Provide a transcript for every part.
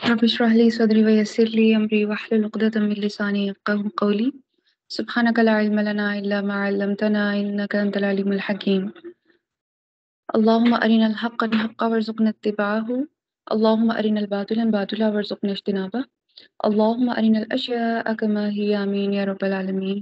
رب اشرح لي صدري ويسر لي أمري واحلل عقدة من لساني يفقهوا قولي سبحانك لا علم لنا إلا ما علمتنا إنك أنت العليم الحكيم اللهم أرنا الحق حقا وارزقنا اتباعه اللهم أرنا الباطل باطلا وارزقنا اجتنابه اللهم أرنا الأشياء كما هي آمين یا رب العالمین۔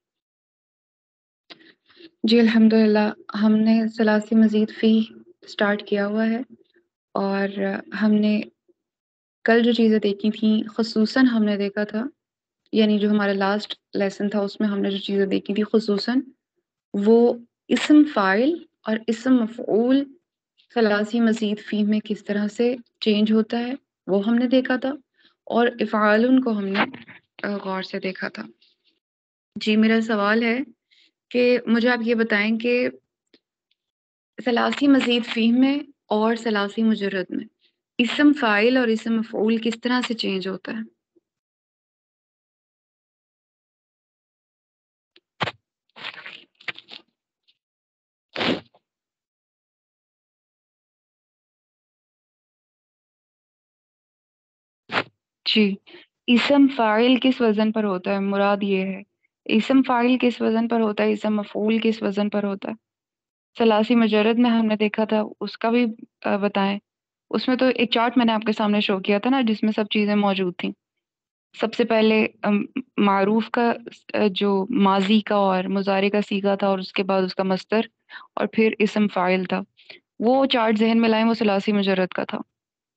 جی الحمدللہ ہم نے ثلاثی مزید فی سٹارٹ کیا ہوا ہے، اور ہم نے کل جو چیزیں دیکھی تھیں خصوصاً ہم نے دیکھا تھا، یعنی جو ہمارا لاسٹ لیسن تھا اس میں ہم نے جو چیزیں دیکھی تھی خصوصاً وہ اسم فاعل اور اسم مفعول ثلاثی مزید فی میں کس طرح سے چینج ہوتا ہے وہ ہم نے دیکھا تھا، اور افعال کو ہم نے غور سے دیکھا تھا۔ جی میرا سوال ہے کہ مجھے آپ یہ بتائیں کہ ثلاثی مزید فی میں اور ثلاثی مجرد میں اسم فاعل اور اسم مفعول کس طرح سے چینج ہوتا ہے؟ جی اسم فاعل کس وزن پر ہوتا ہے، مراد یہ ہے اسم فاعل کس وزن پر ہوتا ہے، اسم مفعول کس وزن پر ہوتا ہے؟ ثلاثی مجرد میں ہم نے دیکھا تھا، اس کا بھی بتائیں۔ اس میں تو ایک چارٹ میں نے آپ کے سامنے شو کیا تھا نا، جس میں سب چیزیں موجود تھیں۔ سب سے پہلے معروف کا جو ماضی کا اور مضارع کا صیغہ تھا، اور اس کے بعد اس کا مصدر، اور پھر اسم فاعل تھا۔ وہ چارٹ ذہن میں لائیں، وہ ثلاثی مجرد کا تھا۔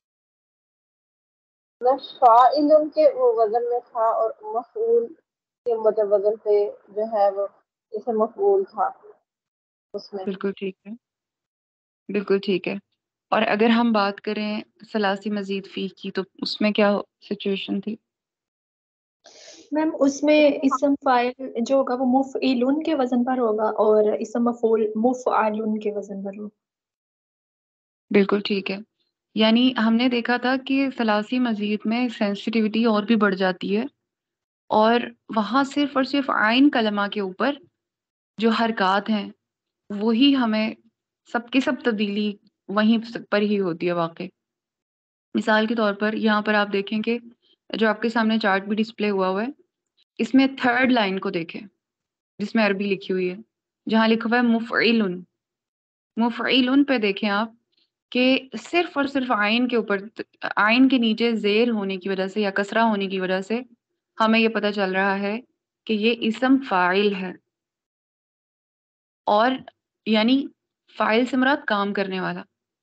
فاعل کے وہ وزن میں تھا، اور مفعول کے وزن پہ جو ہے وہ اسم مفعول تھا اس میں۔ بالکل ٹھیک ہے، بالکل ٹھیک ہے۔ اور اگر ہم بات کریں ثلاثی مزید فی کی تو اس میں کیا سچویشن تھی؟ میم اس میں اسم فاعل جو ہوگا وہ مفعیلن کے وزن پر ہوگا، اور اسم مفعول مفعالن کے وزن پر ہوگا۔ بالکل ٹھیک ہے، یعنی ہم نے دیکھا تھا کہ ثلاثی مزید میں سینسٹیوٹی اور بھی بڑھ جاتی ہے، اور وہاں صرف اور صرف عین کلمہ کے اوپر جو حرکات ہیں وہی ہمیں سب کی سب تبدیلی وہیں پر ہی ہوتی ہے واقع۔ مثال کے طور پر یہاں پر آپ دیکھیں کہ جو آپ کے سامنے چارٹ بھی ڈسپلے ہوا ہے، اس میں تھرڈ لائن کو دیکھیں جس میں عربی لکھی ہوئی ہے، جہاں لکھا ہوا ہے مفعلن۔ مفعلن پہ دیکھیں آپ کہ صرف اور صرف عین کے اوپر، عین کے نیچے زیر ہونے کی وجہ سے یا کسرہ ہونے کی وجہ سے ہمیں یہ پتہ چل رہا ہے کہ یہ اسم فاعل ہے، اور یعنی فاعل سے مراد کام کرنے والا۔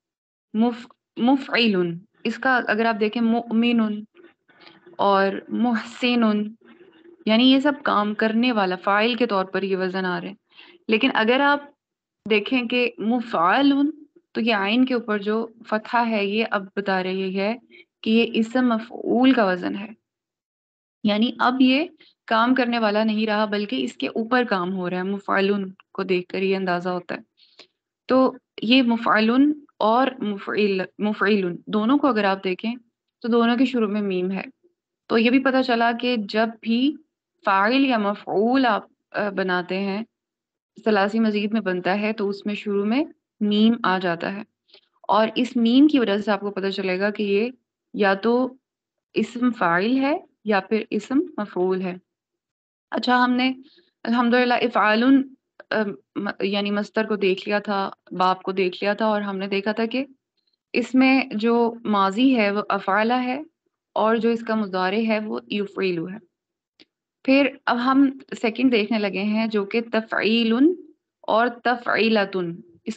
مفعلن، اس کا اگر آپ دیکھیں مؤمن اور محسن، یعنی یہ سب کام کرنے والا فاعل کے طور پر یہ وزن آ رہے ہیں۔ لیکن اگر آپ دیکھیں کہ مفعل تو یہ عین کے اوپر جو فتحہ ہے یہ اب بتا رہی ہے کہ یہ اسم مفعول کا وزن ہے، یعنی اب یہ کام کرنے والا نہیں رہا بلکہ اس کے اوپر کام ہو رہا ہے۔ مفعلن کو دیکھ کر یہ اندازہ ہوتا ہے۔ تو یہ مفعلن اور مفعلن دونوں کو اگر آپ دیکھیں تو دونوں کے شروع میں میم ہے، تو یہ بھی پتہ چلا کہ جب بھی فاعل یا مفعول آپ بناتے ہیں ثلاثی مزید میں بنتا ہے تو اس میں شروع میں میم آ جاتا ہے، اور اس میم کی وجہ سے آپ کو پتہ چلے گا کہ یہ یا تو اسم فاعل ہے یا پھر اسم مفعول ہے۔ اچھا، ہم نے الحمدللہ افعالن یعنی مصدر کو دیکھ لیا تھا، باب کو دیکھ لیا تھا، اور ہم نے دیکھا تھا کہ اس میں جو ماضی ہے وہ افعلہ ہے، اور جو اس کا مضارع ہے وہ یفعلو ہے۔ پھر اب ہم سیکنڈ دیکھنے لگے ہیں جو کہ تفعیل اور تفعیلتن،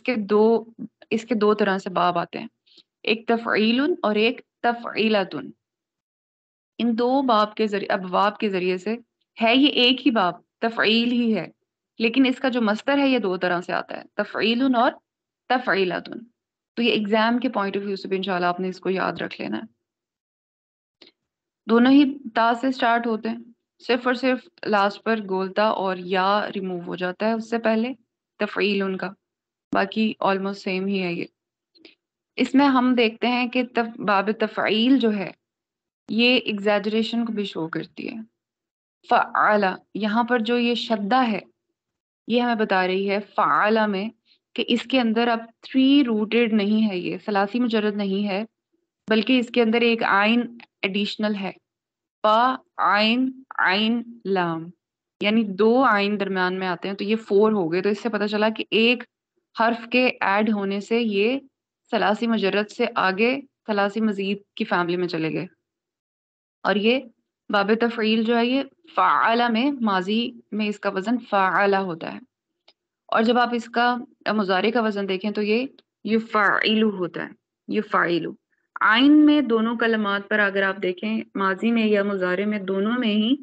اس کے دو طرح سے باب آتے ہیں، ایک تفعیل اور ایک تفعیلتن۔ ان دو باب کے ذریعے، ابواب کے ذریعے سے ہے یہ ایک ہی باب، تفعیل ہی ہے، لیکن اس کا جو مصدر ہے یہ دو طرح سے آتا ہے، تفعیل اور تفعیلتن۔ تو یہ ایگزام کے پوائنٹ آف ویو سے بھی انشاءاللہ آپ نے اس کو یاد رکھ لینا ہے۔ دونوں ہی تا سے سٹارٹ ہوتے ہیں، صرف اور صرف لاسٹ پر گولتا اور یا ریموو ہو جاتا ہے اس سے پہلے تفعیل ان کا، باقی آلموسٹ سیم ہی ہے۔ یہ اس میں ہم دیکھتے ہیں کہ باب تفعیل جو ہے یہ ایگزیجریشن کو بھی شو کرتی ہے۔ فعلا، یہاں پر جو یہ شدہ ہے یہ ہمیں بتا رہی ہے فعلا میں کہ اس کے اندر اب 3 روٹڈ نہیں ہے، یہ ثلاثی مجرد نہیں ہے، بلکہ اس کے اندر ایک آئین ایڈیشنل ہے، فا آئین عین لام، یعنی 2 آئین درمیان میں آتے ہیں تو یہ 4 ہو گئے. تو اس سے پتہ چلا کہ ایک حرف کے ایڈ ہونے سے یہ ثلاثی مجرد سے آگے ثلاثی مزید کی فیملی میں چلے گئے. اور یہ باب تفعیل جو ہے یہ فعل میں ماضی میں اس کا وزن فعل ہوتا ہے. اور جب آپ اس کا مضارع کا وزن دیکھیں تو یہ یفعل ہوتا ہے، یفعل. عین میں دونوں کلمات پر اگر آپ دیکھیں ماضی میں یا مضارع میں دونوں میں ہی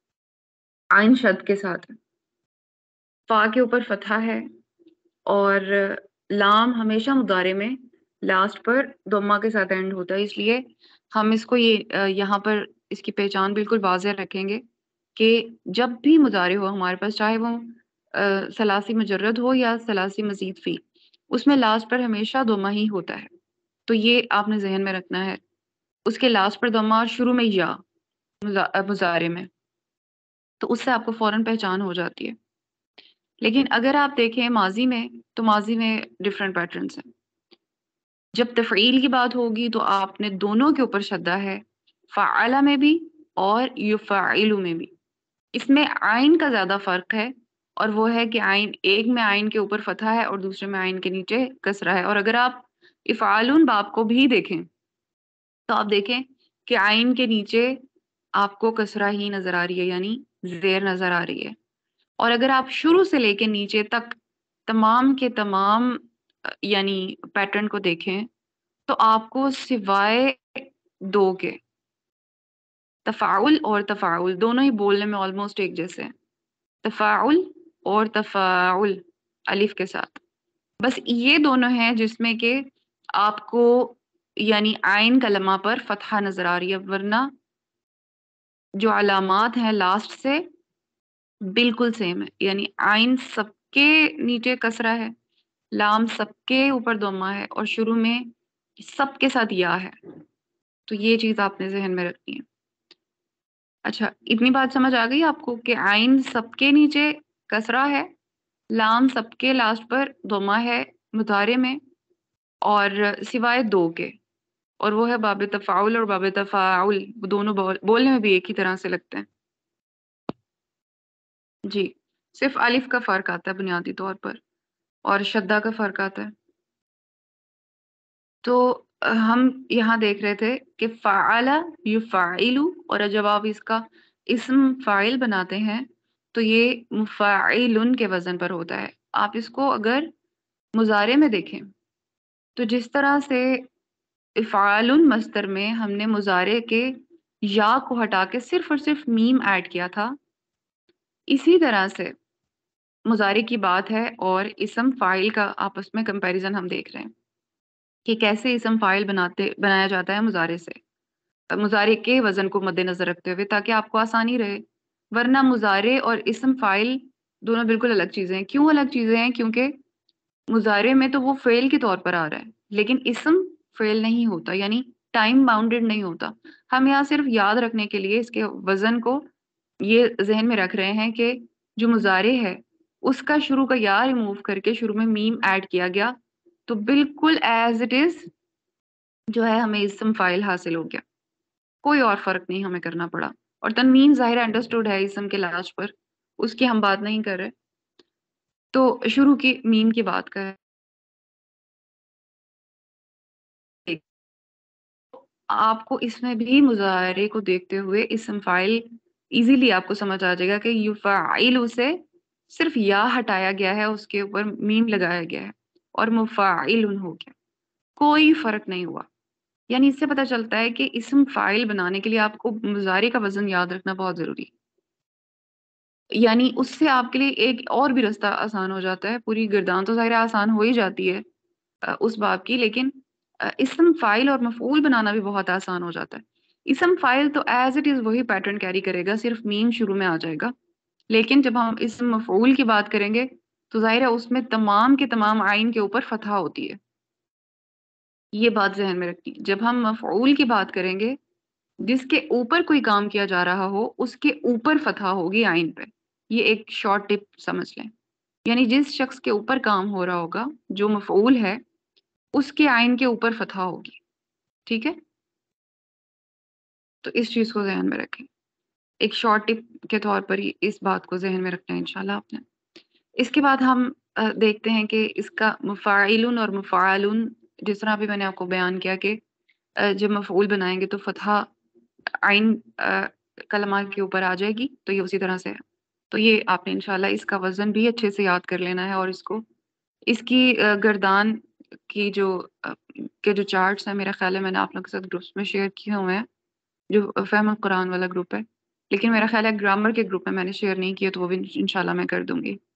عین شد کے ساتھ ہے. فا کے اوپر فتحہ ہے اور لام ہمیشہ مضارع میں لاسٹ پر ضمہ کے ساتھ اینڈ ہوتا ہے. اس لیے ہم اس کو یہاں پر اس کی پہچان بالکل واضح رکھیں گے کہ جب بھی مضارع ہو ہمارے پاس، چاہے وہ ثلاثی مجرد ہو یا ثلاثی مزید فی، اس میں لاسٹ پر ہمیشہ ضمہ ہی ہوتا ہے. تو یہ آپ نے ذہن میں رکھنا ہے. اس کے لاسٹ پر ضمہ اور شروع میں یا مضارع میں، تو اس سے آپ کو فوراً پہچان ہو جاتی ہے. لیکن اگر آپ دیکھیں ماضی میں تو ماضی میں ڈفرینٹ پیٹرنس ہیں. جب تفعیل کی بات ہوگی تو آپ نے دونوں کے اوپر شدہ ہے، فعل میں بھی اور یفعل میں بھی. اس میں عین کا زیادہ فرق ہے اور وہ ہے کہ عین ایک میں عین کے اوپر فتحہ ہے اور دوسرے میں عین کے نیچے کسرہ ہے. اور اگر آپ افعالون باب کو بھی دیکھیں تو آپ دیکھیں کہ عین کے نیچے آپ کو کسرہ ہی نظر آ رہی ہے، یعنی زیر نظر آ رہی ہے. اور اگر آپ شروع سے لے کے نیچے تک تمام کے تمام یعنی پیٹرن کو دیکھیں تو آپ کو سوائے 2 کے تفاعل اور تفاعل دونوں ہی بولنے میں آلموسٹ ایک جیسے ہیں. تفاعل اور تفاعل الف کے ساتھ، بس یہ دونوں ہیں جس میں کہ آپ کو یعنی عین کلمہ پر فتحہ نظر آ رہی ہے، ورنہ جو علامات ہیں لاسٹ سے بالکل سیم ہے. یعنی عین سب کے نیچے کسرہ ہے، لام سب کے اوپر ضمہ ہے اور شروع میں سب کے ساتھ یا ہے. تو یہ چیز آپ نے ذہن میں رکھنی ہے. اچھا، اتنی بات سمجھ آ گئی آپ کو کہ عین سب کے نیچے کسرہ ہے، لام سب کے لاسٹ پر ضمہ ہے مضارع میں، اور سوائے 2 کے، اور وہ ہے باب تفاعل اور باب تفاعل. وہ دونوں بولنے میں بھی ایک ہی طرح سے لگتے ہیں. جی، صرف الف کا فرق آتا ہے بنیادی طور پر اور شدہ کا فرق آتا ہے. تو ہم یہاں دیکھ رہے تھے کہ فعل یفعل، اور جب آپ اس کا اسم فاعل بناتے ہیں تو یہ مفاعل کے وزن پر ہوتا ہے. آپ اس کو اگر مضارع میں دیکھیں تو جس طرح سے افعال مصدر میں ہم نے مضارع کے یا کو ہٹا کے صرف اور صرف میم ایڈ کیا تھا، اسی طرح سے مضارع کی بات ہے اور اسم فاعل کا آپس میں کمپیریزن ہم دیکھ رہے ہیں کہ کیسے اسم فاعل بنایا جاتا ہے مضارع سے، مضارع کے وزن کو مد نظر رکھتے ہوئے، تاکہ آپ کو آسانی رہے. ورنہ مضارع اور اسم فاعل دونوں بالکل الگ چیزیں ہیں. کیوں الگ چیزیں ہیں؟ کیونکہ مضارع میں تو وہ فعل کے طور پر آ رہا ہے، لیکن اسم فعل نہیں ہوتا، یعنی ٹائم باؤنڈڈ نہیں ہوتا. ہم یہاں صرف یاد رکھنے کے لیے اس کے وزن کو یہ ذہن میں رکھ رہے ہیں کہ جو مضارع ہے اس کا شروع کا یا ریموو کر کے شروع میں میم ایڈ کیا گیا تو بالکل ایز اٹ از جو ہے ہمیں اسم فاعل حاصل ہو گیا. کوئی اور فرق نہیں ہمیں کرنا پڑا. اور تنوین ظاہر انڈرسٹوڈ ہے اسم کے لاسٹ پر، اس کی ہم بات نہیں کر رہے. تو شروع کی میم کی بات کر آپ کو اس میں بھی مضارع کو دیکھتے ہوئے اسم فاعل ایزیلی آپ کو سمجھ آ جائے گا کہ یفعل اسے صرف یا ہٹایا گیا ہے، اس کے اوپر میم لگایا گیا ہے اور مفاعل ہو گیا، کوئی فرق نہیں ہوا. یعنی اس سے پتہ چلتا ہے کہ اسم فاعل بنانے کے لیے آپ کو مضارع کا وزن یاد رکھنا بہت ضروری. یعنی اس سے آپ کے لیے ایک اور بھی رستہ آسان ہو جاتا ہے. پوری گردان تو ظاہر آسان ہو ہی جاتی ہے اس باب کی، لیکن اسم فاعل اور مفعول بنانا بھی بہت آسان ہو جاتا ہے. اسم فاعل تو ایز اٹ از وہی پیٹرن کیری کرے گا، صرف میم شروع میں آ جائے گا. لیکن جب ہم اسم مفعول کی بات کریں گے تو ظاہر ہے اس میں تمام کے تمام عین کے اوپر فتحہ ہوتی ہے. یہ بات ذہن میں رکھیں. جب ہم مفعول کی بات کریں گے، جس کے اوپر کوئی کام کیا جا رہا ہو اس کے اوپر فتحہ ہوگی عین پہ. یہ ایک شارٹ ٹپ سمجھ لیں. یعنی جس شخص کے اوپر کام ہو رہا ہوگا جو مفعول ہے، اس کے عین کے اوپر فتحہ ہوگی. ٹھیک ہے؟ تو اس چیز کو ذہن میں رکھیں، ایک شارٹ ٹپ کے طور پر ہی اس بات کو ذہن میں رکھنا ہے انشاءاللہ آپ نے۔ اس کے بعد ہم دیکھتے ہیں کہ اس کا مفاعلن اور مفعلن، جس طرح بھی میں نے آپ کو بیان کیا کہ جب مفعول بنائیں گے تو فتحہ عین کلمہ کے اوپر آ جائے گی، تو یہ اسی طرح سے ہے۔ تو یہ آپ نے انشاءاللہ اس کا وزن بھی اچھے سے یاد کر لینا ہے، اور اس کی گردان کی جو چارٹس ہیں، میرا خیال ہے میں نے آپ لوگوں کے ساتھ گروپس میں شیئر کیے ہوئے ہیں، جو فہم القرآن والا گروپ ہے، لیکن میرا خیال ہے گرامر کے گروپ میں نے شیئر نہیں کیا، تو وہ بھی انشاءاللہ میں کر دوں گی۔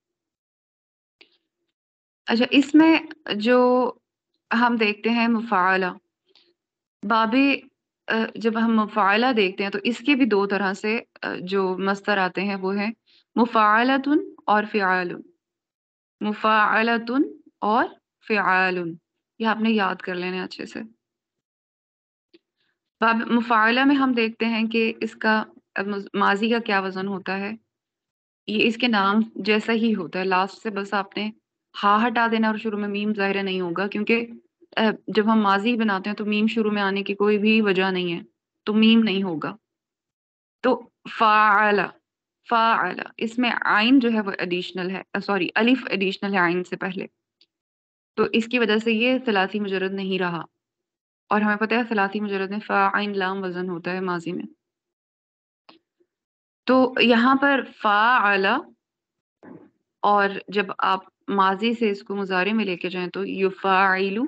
اچھا، اس میں جو ہم دیکھتے ہیں مفاعلہ، باب جب ہم مفاعلہ دیکھتے ہیں تو اس کے بھی دو طرح سے جو مصدر آتے ہیں وہ ہیں مفاعلتن اور فعالن، مفاعلتن اور فعالن، یہ آپ نے یاد کر لینا اچھے سے۔ باب مفاعلہ میں ہم دیکھتے ہیں کہ اس کا ماضی کا کیا وزن ہوتا ہے، یہ اس کے نام جیسا ہی ہوتا ہے، لاسٹ سے بس آپ نے ہا ہٹا دینا اور شروع میں میم ظاہر نہیں ہوگا، کیونکہ جب ہم ماضی بناتے ہیں تو میم شروع میں آنے کی کوئی بھی وجہ نہیں ہے، تو میم نہیں ہوگا۔ تو فاعل، فاعل اس میں عین جو ہے وہ ایڈیشنل ہے، سوری الف ایڈیشنل ہے عین سے پہلے، تو اس کی وجہ سے یہ ثلاثی مجرد نہیں رہا، اور ہمیں پتہ ہے ثلاثی مجرد میں فا عین لام وزن ہوتا ہے ماضی میں۔ تو یہاں پر فاعل، اور جب آپ ماضی سے اس کو مضارع میں لے کے جائیں تو یفاعل،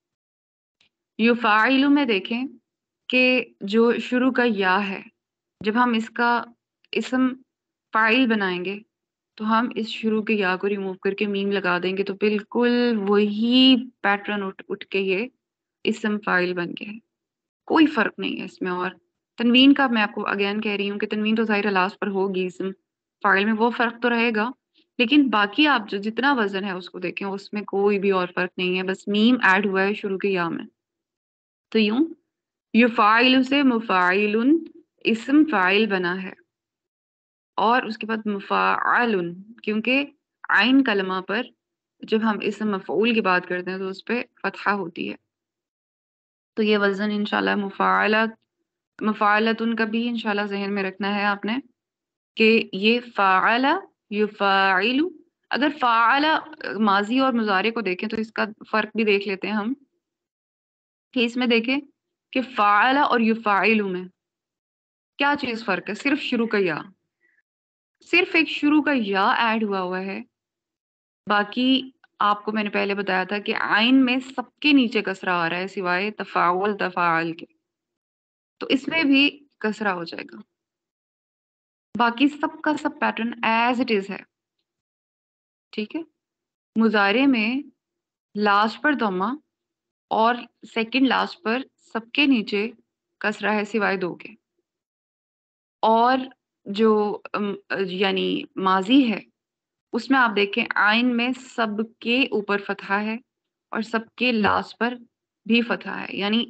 یفاعل میں دیکھیں کہ جو شروع کا یا ہے، جب ہم اس کا اسم فاعل بنائیں گے تو ہم اس شروع کے یا کو ریموو کر کے میم لگا دیں گے، تو بالکل وہی پیٹرن اٹھ کے یہ اسم فاعل بن گیا ہے، کوئی فرق نہیں ہے اس میں۔ اور تنوین کا میں آپ کو اگین کہہ رہی ہوں کہ تنوین تو ظاہر لاسٹ پر ہوگی اسم فاعل میں، وہ فرق تو رہے گا، لیکن باقی آپ جو جتنا وزن ہے اس کو دیکھیں، اس میں کوئی بھی اور فرق نہیں ہے، بس میم ایڈ ہوا ہے شروع کے یا میں۔ تو یوں یفاعل سے مفاعل اسم فاعل بنا ہے، اور اس کے بعد مفاعل، کیونکہ عین کلمہ پر جب ہم اسم مفعول کی بات کرتے ہیں تو اس پہ فتحہ ہوتی ہے، تو یہ وزن انشاءاللہ مفاعلتن کا بھی انشاءاللہ ذہن میں رکھنا ہے آپ نے، کہ یہ فاعل یفاعل۔ اگر فاعل ماضی اور مضارع کو دیکھیں تو اس کا فرق بھی دیکھ لیتے ہیں ہم، کہ اس میں دیکھیں کہ فاعل اور یفاعل میں کیا چیز فرق ہے، صرف شروع کا یا، صرف ایک شروع کا یا ایڈ ہوا ہے، باقی آپ کو میں نے پہلے بتایا تھا کہ عین میں سب کے نیچے کسرہ آ رہا ہے سوائے تفاعل تفاعل کے، تو اس میں بھی کسرہ ہو جائے گا، باقی سب کا سب پیٹرن ایز اٹ از ہے، ٹھیک ہے۔ مضارع میں لاسٹ پر ضمہ اور سیکنڈ لاسٹ پر سب کے نیچے کسرہ ہے سوائے دو کے، اور جو یعنی ماضی ہے اس میں آپ دیکھیں عین میں سب کے اوپر فتحہ ہے اور سب کے لاسٹ پر بھی فتحہ ہے، یعنی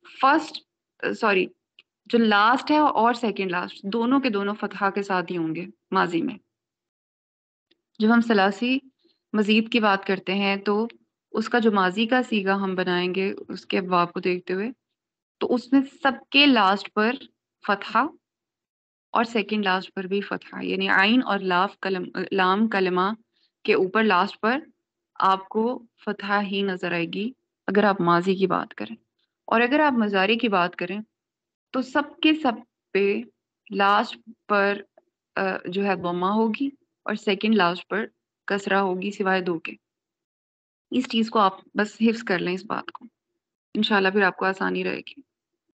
جو لاسٹ ہے اور سیکنڈ لاسٹ دونوں کے دونوں فتحہ کے ساتھ ہی ہوں گے ماضی میں۔ جب ہم ثلاثی مزید کی بات کرتے ہیں تو اس کا جو ماضی کا صیغہ ہم بنائیں گے اس کے ابواب کو دیکھتے ہوئے، تو اس میں سب کے لاسٹ پر فتحہ اور سیکنڈ لاسٹ پر بھی فتحہ، یعنی عین اور لام کلمہ کے اوپر لاسٹ پر آپ کو فتحہ ہی نظر آئے گی اگر آپ ماضی کی بات کریں، اور اگر آپ مضارع کی بات کریں تو سب کے سب پہ لاسٹ پر جو ہے ضمہ ہوگی اور سیکنڈ لاسٹ پر کسرہ ہوگی سوائے دو کے۔ اس چیز کو آپ بس حفظ کر لیں، اس بات کو انشاءاللہ پھر آپ کو آسانی رہے گی۔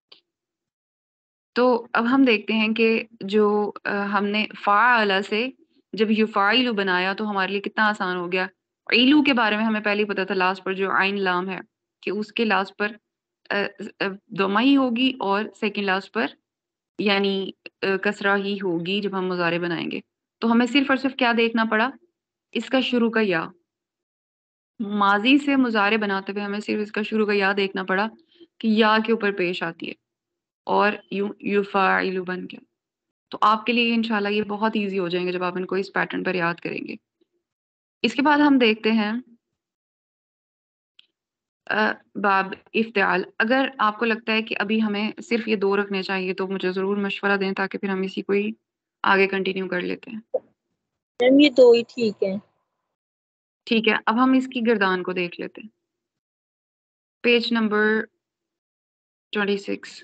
تو اب ہم دیکھتے ہیں کہ جو ہم نے فاعل سے جب یفاعل بنایا تو ہمارے لیے کتنا آسان ہو گیا۔ عیلو کے بارے میں ہمیں پہلے ہی پتا تھا لاسٹ پر جو عین لام ہے کہ اس کے لاسٹ پر ضمہ ہی ہوگی اور سیکنڈ لاسٹ پر یعنی کسرہ ہی ہوگی جب ہم مضارع بنائیں گے، تو ہمیں صرف اور صرف کیا دیکھنا پڑا، اس کا شروع کا یا۔ ماضی سے مضارع بناتے ہوئے ہمیں صرف اس کا شروع کا یا دیکھنا پڑا کہ یا کے اوپر پیش آتی ہے، اور یفاعل بن گیا۔ تو آپ کے لیے انشاءاللہ یہ بہت ایزی ہو جائیں گے جب آپ ان کو اس پیٹرن پر یاد کریں گے۔ اس کے بعد ہم دیکھتے ہیں باب افتعال. اگر آپ کو لگتا ہے کہ ابھی ہمیں صرف یہ 2 رکھنے چاہیے تو مجھے ضرور مشورہ دیں تاکہ پھر ہم اسی کو ہی آگے کنٹینیو کر لیتے ہیں. میم یہ 2 ہی ٹھیک ہے. ٹھیک ہے, اب ہم اس کی گردان کو دیکھ لیتے ہیں. Page number 26.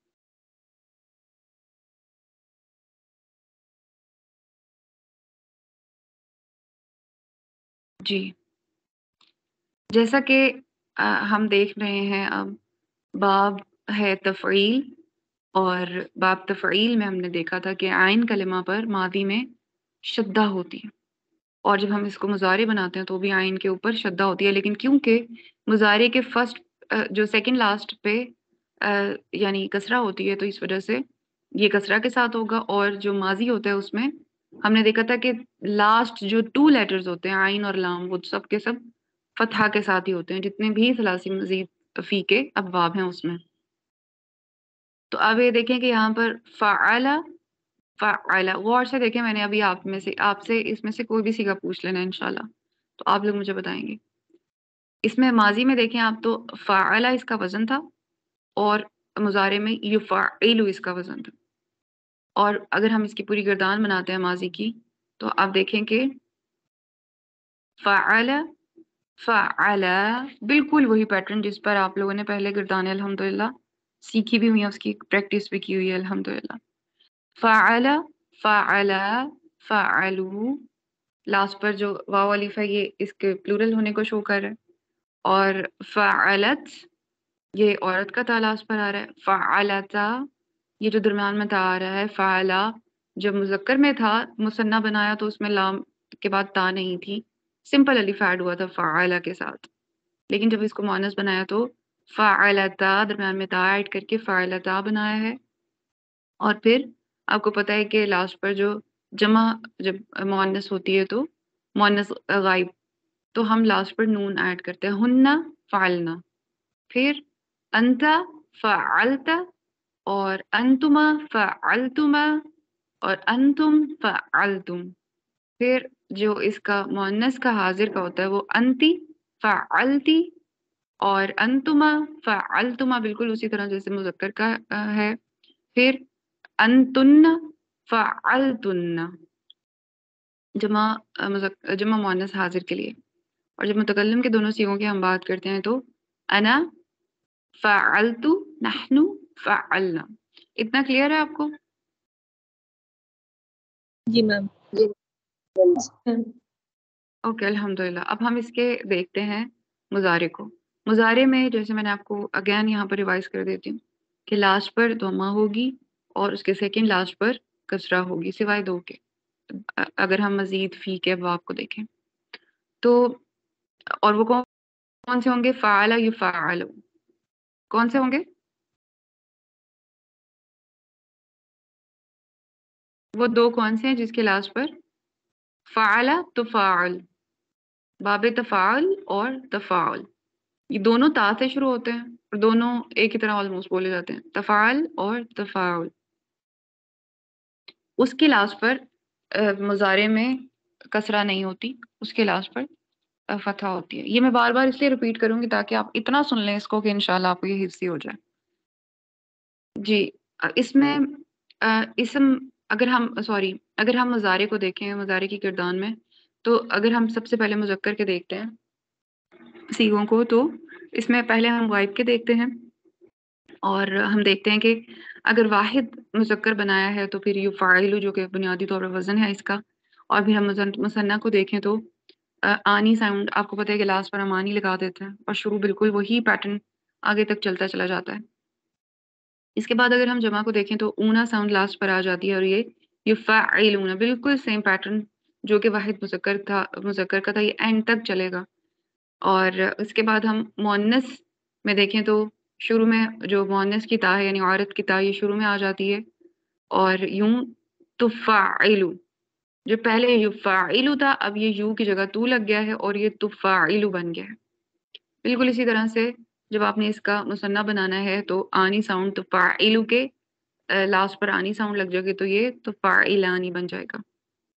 جی, جیسا کہ ہم دیکھ رہے ہیں اب باب ہے تفعیل, اور باب تفعیل میں ہم نے دیکھا تھا کہ عین کلمہ پر ماضی میں شدہ ہوتی ہے, اور جب ہم اس کو مضارع بناتے ہیں تو بھی عین کے اوپر شدہ ہوتی ہے. لیکن کیونکہ مضارع کے فرسٹ جو سیکنڈ لاسٹ پہ یعنی کسرہ ہوتی ہے تو اس وجہ سے یہ کسرہ کے ساتھ ہوگا, اور جو ماضی ہوتا ہے اس میں ہم نے دیکھا تھا کہ لاسٹ جو 2 لیٹرز ہوتے ہیں عین اور لام وہ سب کے سب فتحہ کے ساتھ ہی ہوتے ہیں, جتنے بھی ثلاثی مزید فی کے ابواب ہیں اس میں. تو اب یہ دیکھیں کہ یہاں پر فعل فعل, غور سے دیکھیں, میں نے ابھی آپ سے اس میں سے کوئی بھی صیغہ پوچھ لینا انشاءاللہ تو آپ لوگ مجھے بتائیں گے. اس میں ماضی میں دیکھیں آپ تو فعل اس کا وزن تھا, اور مضارع میں یفعل اس کا وزن تھا. اور اگر ہم اس کی پوری گردان بناتے ہیں ماضی کی تو آپ دیکھیں کہ فعل فعل بالکل وہی پیٹرن جس پر آپ لوگوں نے پہلے گردانیں الحمدللہ سیکھی بھی ہوئی ہیں, اس کی پریکٹس بھی کی ہوئی ہے الحمدللہ. فعل فعل فعلوا, لاسٹ پر جو واو الف ہے یہ اس کے پلورل ہونے کو شو کر رہا ہے. اور فعلت یہ عورت کا تا لاسٹ پر آ رہا ہے. فعلتا یہ جو درمیان میں تا آ رہا ہے. فعلا جب مذکر میں تھا مثنیٰ بنایا تو اس میں لام کے بعد تا نہیں تھی, سمپل الف ایڈ ہوا تھا فعلا کے ساتھ. لیکن جب اس کو مؤنث بنایا تو فعلتا درمیان میں تا ایڈ کر کے فعلتا بنایا ہے. اور پھر آپ کو پتہ ہے کہ لاسٹ پر جو جمع جب مؤنث ہوتی ہے تو مؤنث غائب تو ہم لاسٹ پر نون ایڈ کرتے ہیں. ہننا فعلنا, پھر انتا فعلتا, اور انتما فعلتما, اور انتم فعلتم. پھر جو اس کا مؤنث کا حاضر کا ہوتا ہے وہ انتی فعلتی, اور انتما فعلتما بالکل اسی طرح جیسے مذکر کا ہے. پھر انتن فعلتن جمع مؤنث حاضر کے لیے. اور جب متکلم کے دونوں صیغوں کی ہم بات کرتے ہیں تو انا فعلت نحن فعلنا. اتنا کلیئر ہے آپ کو؟ جی میم. اوکے الحمدللہ. اب ہم اس کے دیکھتے ہیں مضارع کو. مضارع میں جیسے میں نے آپ کو اگین یہاں پر ریوائز کر دیتی ہوں کہ لاسٹ پر ضمہ ہوگی اور اس کے سیکنڈ لاسٹ پر کسرہ ہوگی سوائے 2 کے. اگر ہم مزید فی کے ابواب کو دیکھیں تو, اور وہ کون سے ہوں گے؟ فعل یفعل. کون سے ہوں گے وہ 2؟ کون سے ہیں جس کے لاسٹ پر فعل تفاعل, باب تفاعل اور تفاعل, یہ دونوں تا سے شروع ہوتے ہیں اور دونوں ایک ہی طرح آلموسٹ بولے جاتے ہیں, تفاعل اور تفاعل. اس کے لاسٹ پر مضارع میں کسرہ نہیں ہوتی, اس کے لاسٹ پر فتحہ ہوتی ہے. یہ میں بار بار اس لیے ریپیٹ کروں گی تاکہ آپ اتنا سن لیں اس کو کہ انشاءاللہ آپ کو یہ حفظی ہو جائے. جی, اس میں اسم اگر ہم مضارع کو دیکھیں, مضارع کی گردان میں, تو اگر ہم سب سے پہلے مذکر کے دیکھتے ہیں صیغوں کو تو اس میں پہلے ہم غائب کے دیکھتے ہیں, اور ہم دیکھتے ہیں کہ اگر واحد مذکر بنایا ہے تو پھر یفعل جو کہ بنیادی طور پر وزن ہے اس کا, اور پھر ہم مثنیٰ کو دیکھیں تو آنی ساؤنڈ آپ کو پتہ ہے کہ لاسٹ پر ہم آنی لگا دیتے ہیں اور شروع بالکل وہی پیٹرن آگے تک چلتا چلا جاتا ہے. اس کے بعد اگر ہم جمع کو دیکھیں تو اونا ساؤنڈ لاسٹ پر آ جاتی ہے, اور یہ یفعلون بالکل سیم پیٹرن جو کہ واحد مذکر کا تھا یہ اینڈ تک چلے گا. اور اس کے بعد ہم مؤنث میں دیکھیں تو شروع میں جو مؤنث کی تا ہے یعنی عورت کی تا یہ شروع میں آ جاتی ہے, اور یوں تفعلو جو پہلے یفعلو تھا اب یہ یو کی جگہ تو لگ گیا ہے اور یہ تفعلو بن گیا ہے. بالکل اسی طرح سے جب آپ نے اس کا مثنیٰ بنانا ہے تو آنی ساؤنڈ تفعلو کے لاسٹ پر آنی ساؤنڈ لگ جائے گی تو یہ تفعلانی بن جائے گا.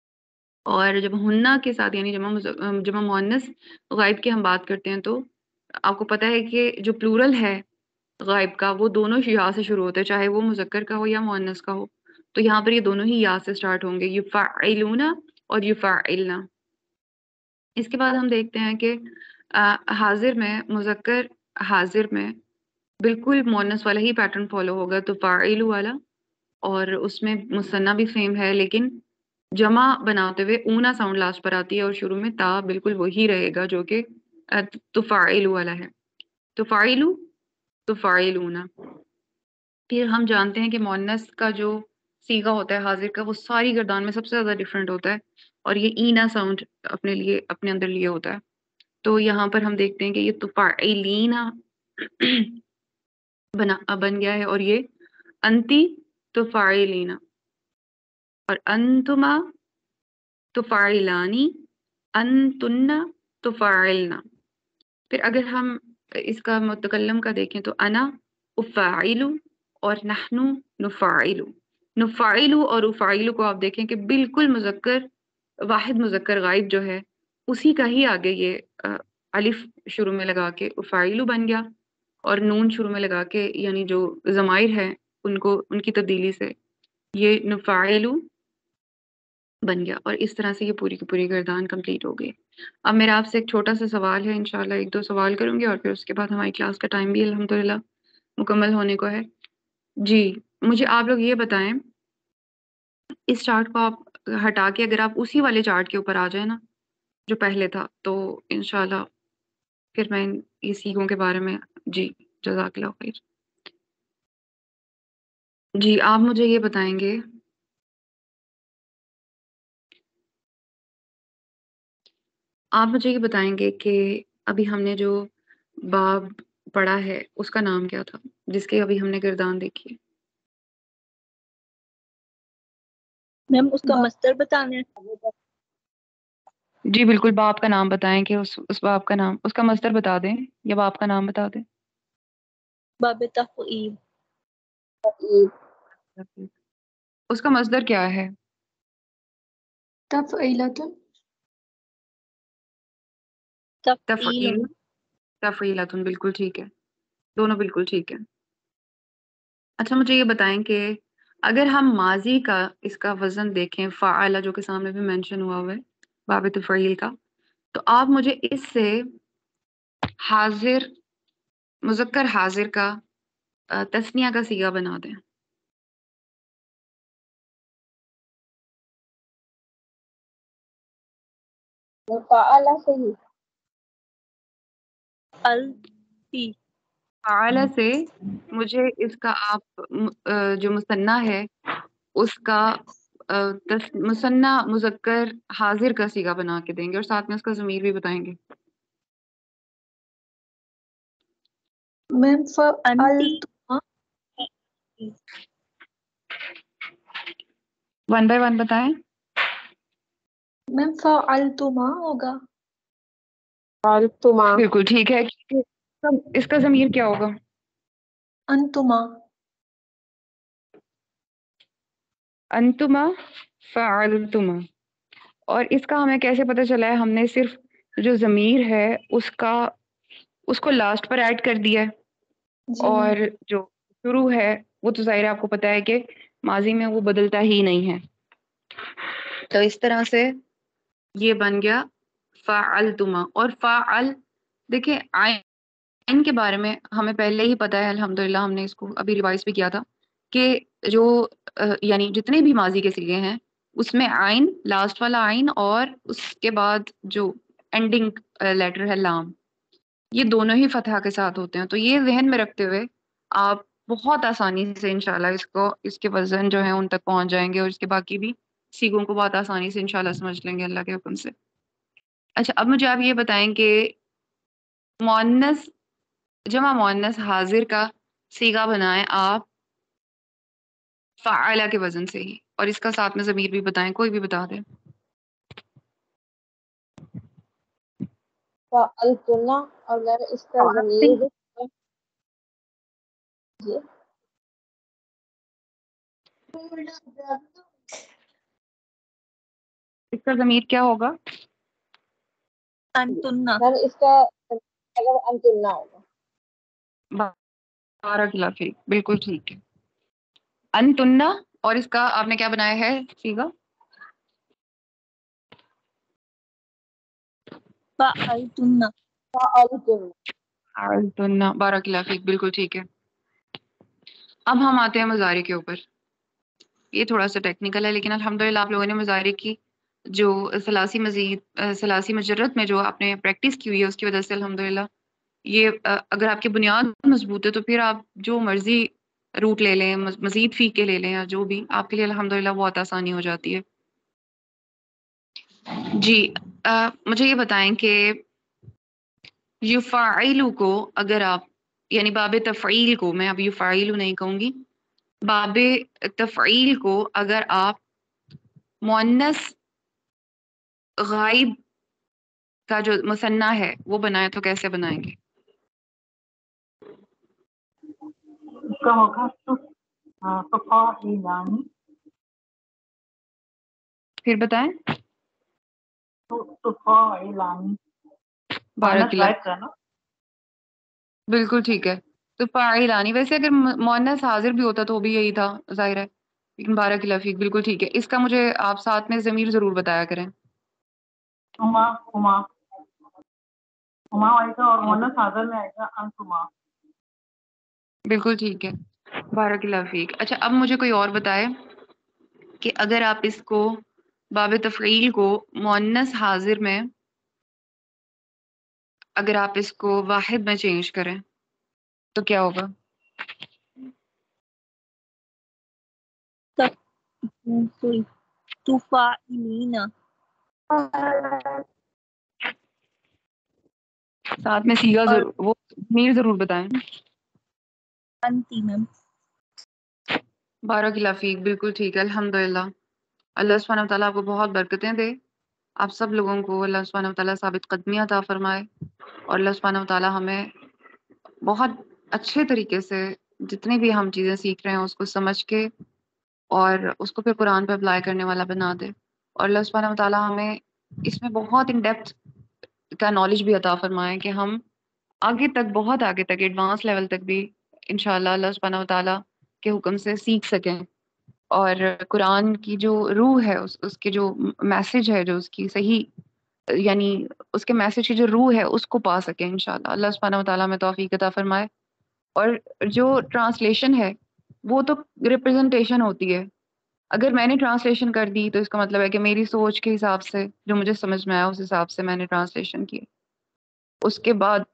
اور جب ہننا کے ساتھ یعنی جمع مؤنث غائب کی ہم بات کرتے ہیں تو آپ کو پتہ ہے کہ جو پلورل ہے غائب کا وہ دونوں یا سے شروع ہوتے ہیں، چاہے وہ مذکر کا ہو یا مؤنث کا ہو، تو یہاں پر یہ دونوں ہی یا سے سٹارٹ ہوں گے، یفعلون اور یفعلنا۔ اس کے بعد ہم دیکھتے ہیں کہ حاضر میں، مذکر حاضر میں بالکل مؤنث والا ہی پیٹرن فالو ہوگا، تو فاعل والا، اور اس میں مثنیٰ بھی سیم ہے، لیکن جمع بناتے ہوئے اونا ساؤنڈ لاسٹ پر آتی ہے اور شروع میں تا بالکل وہی رہے گا جو کہ تفاعل والا ہے، تفاعلو تفاعلون۔ پھر ہم جانتے ہیں کہ مؤنث کا جو صیغہ ہوتا ہے حاضر کا، وہ ساری گردان میں سب سے زیادہ ڈفرینٹ ہوتا ہے اور یہ اینا ساؤنڈ اپنے اندر لیے ہوتا ہے۔ تو یہاں پر ہم دیکھتے ہیں کہ یہ تفاعلینا بن گیا ہے، اور یہ انتی تفاعلینا، اور انتما تفاعلانی، انتن تفاعلنا۔ پھر اگر ہم اس کا متکلم کا دیکھیں تو انا افاعل اور نحن نفاعل۔ نفاعل اور افاعل کو آپ دیکھیں کہ بالکل مذکر، واحد مذکر غائب جو ہے اسی کا ہی آگے یہ الف شروع میں لگا کے افاعل بن گیا، اور نون شروع میں لگا کے یعنی جو ضمائر ہیں ان کی تبدیلی سے یہ نفاعل بن گیا، اور اس طرح سے یہ پوری کی پوری گردان کمپلیٹ ہو گئی۔ اب میرا آپ سے ایک چھوٹا سا سوال ہے، انشاءاللہ ایک دو سوال کروں گی اور پھر اس کے بعد ہماری کلاس کا ٹائم بھی الحمدللہ مکمل ہونے کو ہے۔ جی مجھے آپ لوگ یہ بتائیں، اس چارٹ کو آپ ہٹا کے اگر آپ اسی والے چارٹ کے اوپر آ جائیں نا جو پہلے تھا، تو انشاءاللہ پھر میں یہ سیکھوں کے بارے میں، جی جزاک اللہ خیر۔ جی آپ مجھے یہ بتائیں گے، آپ مجھے یہ بتائیں گے کہ ابھی ہم نے جو باب پڑھا ہے اس کا نام کیا تھا جس کے ابھی ہم نے گردان دیکھی ہے؟ میم اس کا مصدر بتانا ہے؟ جی بالکل، باب کا نام بتائیں کہ اس باب کا نام، اس کا مصدر بتا دیں یا باب کا نام بتا دیں۔ باب تفعیل۔ اس کا مصدر کیا ہے؟ تفعیلۃ۔ تفعیل، تفعیلۃ، بالکل ٹھیک ہے، دونوں بالکل ٹھیک ہے۔ اچھا مجھے یہ بتائیں کہ اگر ہم ماضی کا اس کا وزن دیکھیں، فعل جو کہ سامنے بھی مینشن ہوا ہے باب تفعیل کا، تو آپ مجھے اس سے حاضر، مذکر حاضر کا تثنیہ کا صیغہ بنا دیں۔ فعل سے ہی الفی۔ فعل سے مجھے اس کا آپ جو مثنیٰ ہے اس کا مثنیٰ مذکر حاضر کا صیغہ بنا کے دیں گے، اور ساتھ میں اس کا ضمیر بھی بتائیں گے۔ میم انتی۔ فعلتما، ون بائی ون بتائیں۔ میم فعلتما ہوگا۔ فعلتما، بالکل ٹھیک ہے، اس کا ضمیر کیا ہوگا؟ انتما۔ انتما فعلتما۔ اور اس کا ہمیں کیسے پتہ چلا ہے؟ ہم نے صرف جو ضمیر ہے اس کو لاسٹ پر ایڈ کر دیا ہے، جی اور میم۔ جو شروع ہے وہ تو ظاہر ہے آپ کو پتہ ہے کہ ماضی میں وہ بدلتا ہی نہیں ہے، تو اس طرح سے یہ بن گیا فعلتما۔ اور فعل، دیکھیں عین کے بارے میں ہمیں پہلے ہی پتہ ہے الحمدللہ، ہم نے اس کو ابھی ریوائز بھی کیا تھا کہ جو یعنی جتنے بھی ماضی کے صیغے ہیں اس میں عین، لاسٹ والا عین، اور اس کے بعد جو اینڈنگ لیٹر ہے لام، یہ دونوں ہی فتح کے ساتھ ہوتے ہیں۔ تو یہ ذہن میں رکھتے ہوئے آپ بہت آسانی سے انشاءاللہ اس کے وزن جو ہیں ان تک پہنچ جائیں گے، اور اس کے باقی بھی سیغوں کو بہت آسانی سے انشاءاللہ سمجھ لیں گے اللہ کے حکم سے۔ اچھا اب مجھے آپ یہ بتائیں کہ مؤنث، جمع مؤنث حاضر کا صیغہ بنائیں آپ فاعلہ کے وزن سے ہی، اور اس کا ساتھ میں ضمیر بھی بتائیں، کوئی بھی بتا دیں۔ فعلتنا، اور میں نے اس کا ضمیر جی اس کا ضمیر کیا ہوگا؟ انتن۔ میں نے اس کا अगर अंतुन्ना होगा। बारह खिलाफी, बिल्कुल ठीक है। अनतुन्ना, और इसका आपने क्या बनाया है सीगा? फअलतुन्ना। अनतुन्ना, बारह खिलाफी, बिल्कुल ठीक है। अब हम आते हैं मुजारे के ऊपर। ये थोड़ा सा टेक्निकल है, लेकिन अल्हम्दुलिल्लाह आप लोगों ने मुजारे की जो सलासी मजीद सलासी मजरत में जो आपने प्रैक्टिस की हुई है उसकी वजह से अल्हम्दुलिल्लाह ये अगर आपकी बुनियाद मजबूत है तो फिर आप जो मर्जी रूट ले लें, मजीद फीके ले लें या जो भी, आपके लिए अल्हम्दुलिल्लाह बहुत आसानी हो जाती है। जी, मुझे ये बताएं कि युफ़ाइलु को अगर आप, यानी बाब तफ़ईल को, मैं अब युफ़ाइलु नहीं कहूंगी, बाब तफ़ईल को अगर आप मुअन्नस गायब का जो मुसन्ना है वो बनाए तो कैसे बनाएंगे? इसका होगा तुफ़ाइलानी। फिर बताएं। तुफ़ाइलानी माइनस बारकिल्ला, गायब का ना। बिल्कुल ठीक है। तो फाइलानी, वैसे अगर मुअन्नस हाजिर भी होता तो भी यही था, जाहिर है, लेकिन बारकिल्ला फीक, बिल्कुल ठीक है। इसका मुझे आप साथ में ज़मीर जरूर बताया करें। हुमा हुमा हुमा आएगा और मुअन्नस हाज़िर में आएगा अंतुमा। बिल्कुल ठीक है, बारकिल्ला फीक। अच्छा, अब मुझे कोई और बताए कि अगर आप इसको बाब तफ़ईल को मुअन्नस हाजिर में अगर आप इसको वाहिद में चेंज करें तो क्या होगा? सॉरी, तुफाइलीना। साथ में सीगा और जरूर, वो ज़मीर जरूर बताएं। अंती मैम। बारकिल्ला फीक, बिल्कुल ठीक है, अल्हम्दुलिल्लाह। अल्लाह सुब्हानहू व तआला आपको बहुत बरकतें दे। आप सब लोगों को अल्लाह सुब्हानहू व तआला साबित कदमी अता फरमाए, और अल्लाह सुब्हानहू व तआला हमें बहुत अच्छे तरीके से जितनी भी हम चीज़ें सीख रहे हैं उसको समझ के और उसको फिर कुरान पे अप्लाई करने वाला बना दे। और अल्लाह सुब्हानहू व तआला हमें इसमें बहुत इन डेप्थ का नॉलेज भी अता फरमाए कि हम आगे तक, बहुत आगे तक, एडवांस लेवल तक भी इंशाल्लाह अल्लाह सुब्हानहू व तआला के हुक्म से सीख सकें, और कुरान की जो रूह है उसके जो मैसेज है, जो उसकी सही, यानी उसके मैसेज की जो रूह है उसको पा सके इंशाल्लाह। अल्लाह सुब्हानहू व तआला में तौफीक अता फरमाए। और जो ट्रांसलेशन है वो तो रिप्रेजेंटेशन होती है। अगर मैंने ट्रांसलेशन कर दी तो इसका मतलब है कि मेरी सोच के हिसाब से जो मुझे समझ में आया उस हिसाब से मैंने ट्रांसलेशन की। उसके बाद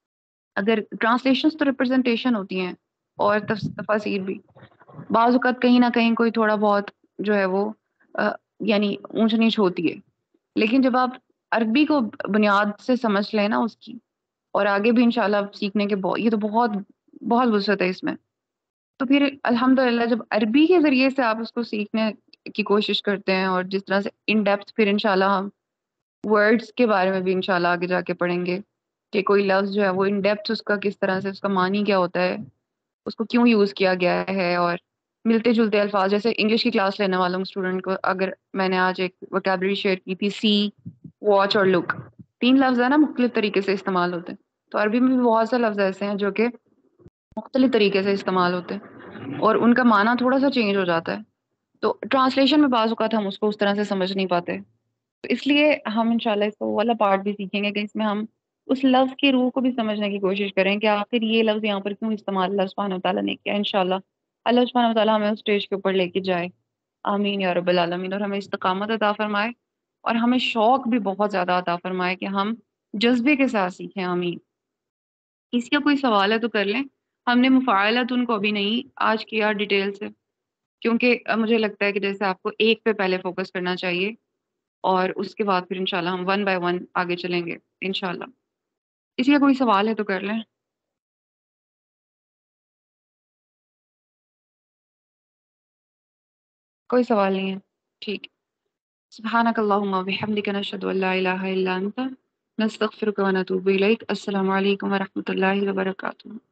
अगर ट्रांसलेशंस तो रिप्रेजेंटेशन होती हैं और तफसीर भी, बाज़ औक़ात कहीं ना कहीं कोई थोड़ा बहुत जो है वो अ, यानी ऊंच नीच होती है, लेकिन जब आप अरबी को बुनियाद से समझ लें ना उसकी, और आगे भी इंशाल्लाह सीखने के बहुत, ये तो बहुत बहुत वसअत है इसमें, तो फिर अल्हम्दुलिल्लाह जब अरबी के ज़रिए से आप उसको सीखने की कोशिश करते हैं, और जिस तरह से इन डेप्थ फिर इंशाल्लाह हम वर्ड्स के बारे में भी इंशाल्लाह आगे जाके पढ़ेंगे कि कोई लफ्ज़ जो है वो इन डेप्थ उसका किस तरह से, उसका मानी क्या होता है, उसको क्यों यूज़ किया गया है, और मिलते जुलते अल्फाज, जैसे इंग्लिश की क्लास लेने वालों स्टूडेंट को अगर मैंने आज एक वोकैबुलरी शेयर की थी, सी, वॉच और लुक, तीन लफ्ज़ है ना, मुख्तलिफ तरीके से इस्तेमाल होते हैं। तो अरबी में भी बहुत से लफ्ज़ ऐसे हैं जो कि मुख्तलिफ तरीके से इस्तेमाल होते हैं और उनका माना थोड़ा सा चेंज हो जाता है। तो ट्रांसलेशन में बाज़ औक़ात हम उसको उस तरह से समझ नहीं पाते, तो इसलिए हम इंशाल्लाह इसको वो वाला पार्ट भी सीखेंगे कि इसमें हम उस लफ्ज़ की रूह को भी समझने की कोशिश करें कि आखिर ये लफ्ज़ यहाँ पर क्यों इस्तेमाल अल्लाह सुब्हानहू व तआला ने किया। इंशाल्लाह अल्लाह सुब्हानहू व तआला हमें उस स्टेज के ऊपर लेके जाए, आमीन या रब्बल आलमीन, और हमें इस्तिक़ामत अता फरमाए, और हमें शौक भी बहुत ज़्यादा अता फरमाए कि हम जज्बे के साथ सीखें, आमीन। इसका कोई सवाल है तो कर लें। हमने मुफ़ाअलतुन को अभी नहीं आज किया डिटेल से, क्योंकि मुझे लगता है कि जैसे आपको एक पे पहले फोकस करना चाहिए और उसके बाद फिर इंशाल्लाह हम वन बाय वन आगे चलेंगे इंशाल्लाह। इसी का कोई सवाल है तो कर लें। कोई सवाल नहीं है, ठीक। सुब्हानकल्लाहुम्मा व बिहम्दिका नशहदु अल्ला इलाहा इल्ला अंता नस्तगफिरुका व नतूबु इलैक। अस्सलामु अलैकुम व रहमतुल्लाहि व बरकातुहू।